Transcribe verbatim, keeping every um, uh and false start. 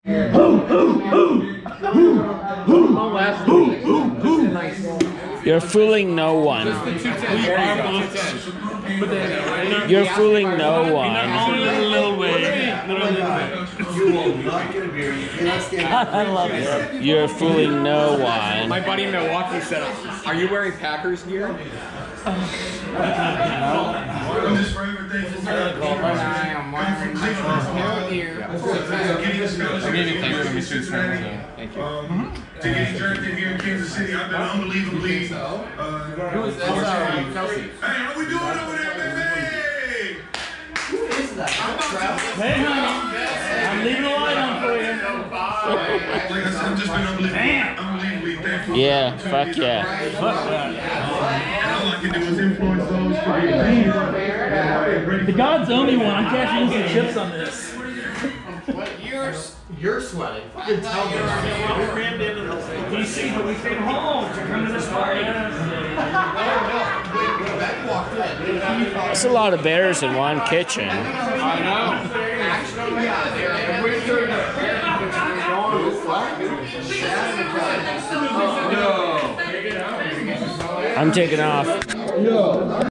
You're fooling no one. You're fooling no one. I love it. You're fooling no one. My buddy in Milwaukee said, "Are you wearing Packers gear?" I'm just forever thankful for that. Thank you. Um, to get drafted here in Kansas City, I've been unbelievably. Uh, Who is that? Uh, Kelsey. Hey, how we doing over there, baby? Who is that? Hey, honey. I'm leaving a light on for you. Like I said, I've just been unbelievably, unbelievably thankful. Yeah, fuck yeah. Fuck that. All I can do is influence those to be The God's only one. I'm cashing in some chips on this. You're, you're sweating. Fucking tell me. We crammed into this. D C, but we came home to come to this party. That's a lot of bears in one kitchen. I know. I'm taking off.